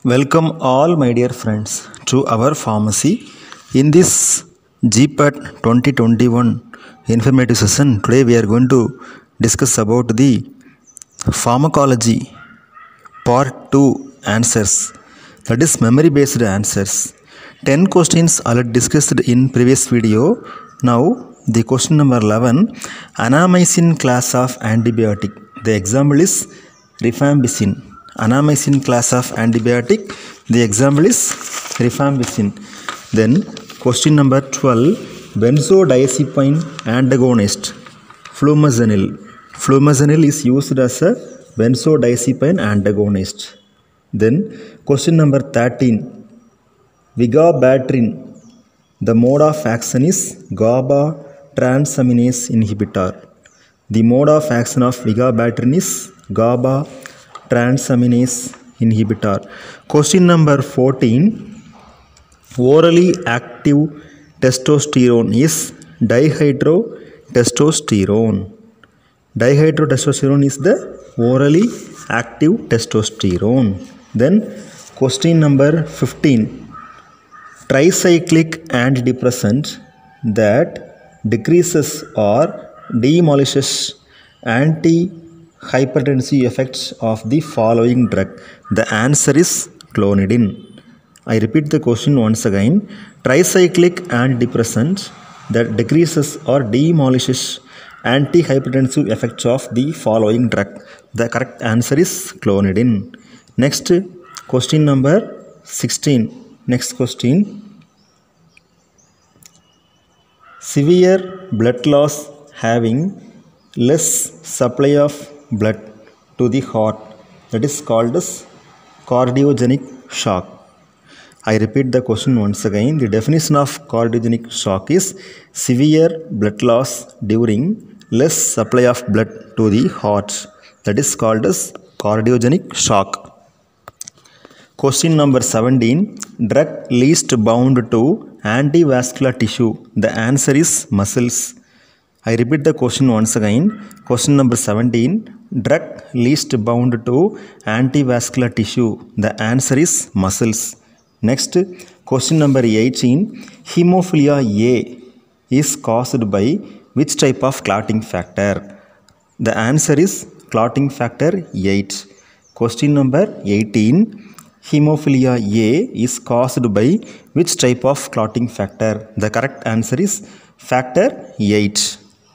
Welcome all my dear friends to our pharmacy. In this GPAT 2021 informative session, today we are going to discuss about the pharmacology part 2 answers, that is memory based answers. 10 questions already discussed in previous video. Now the question number 11, Annamycin class of antibiotic. The example is rifampicin. Annamycin class of antibiotic. The example is rifampicin. Then question number 12, benzodiazepine antagonist flumazenil. Flumazenil is used as a benzodiazepine antagonist. Then question number 13, vigabatrin. The mode of action is GABA transaminase inhibitor. The mode of action of vigabatrin is GABA transaminase inhibitor. Question number 14, orally active testosterone is dihydrotestosterone. Dihydrotestosterone is the orally active testosterone. Then question number 15, tricyclic antidepressant that decreases or demolishes anti-hypertensive effects of the following drug. The answer is clonidine. I repeat the question once again. Tricyclic antidepressant that decreases or demolishes anti-hypertensive effects of the following drug. The correct answer is clonidine. Next question number 16. Next question. Severe blood loss having less supply of blood to the heart, that is called as cardiogenic shock. I repeat the question once again. The definition of cardiogenic shock is severe blood loss during less supply of blood to the heart, that is called as cardiogenic shock. Question number 17, drug least bound to antivascular tissue. The answer is muscles. I repeat the question once again. Question number 17, drug least bound to antivascular tissue. The answer is muscles. Next, question number 18, hemophilia A is caused by which type of clotting factor? The answer is clotting factor 8. Question number 18, hemophilia A is caused by which type of clotting factor? The correct answer is factor 8.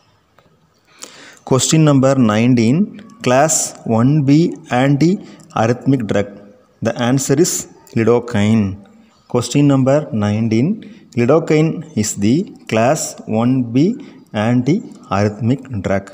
Question number 19, class 1B anti-arrhythmic drug. The answer is lidocaine. Question number 19, lidocaine is the class 1B anti-arrhythmic drug.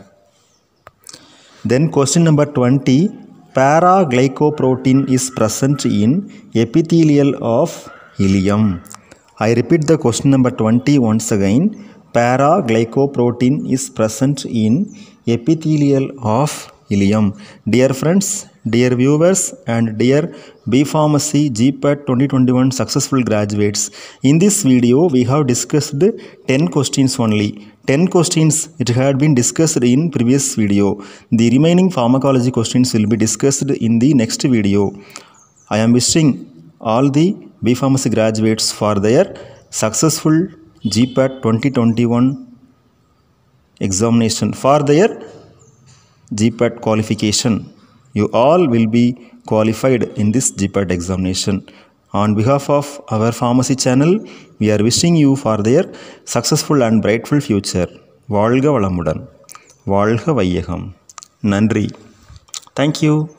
Then question number 20, para-glycoprotein is present in epithelial of ileum. I repeat the question number 20 once again. Para-glycoprotein is present in epithelial of ileum. Dear friends, dear viewers and dear B Pharmacy GPAT 2021 successful graduates, in this video we have discussed 10 questions only. 10 questions it had been discussed in previous video. The remaining pharmacology questions will be discussed in the next video. I am wishing all the B Pharmacy graduates for their successful GPAT 2021 examination, for their GPAT qualification. You all will be qualified in this GPAT examination. On behalf of our pharmacy channel, we are wishing you for their successful and brightful future. வாழ்க வளமுடன், வாழ்க வையகம். நன்றி. Thank you.